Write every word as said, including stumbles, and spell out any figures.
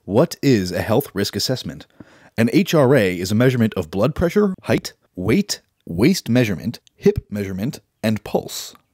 What is a health risk assessment? An H R A is a measurement of blood pressure, height, weight, waist measurement, hip measurement, and pulse.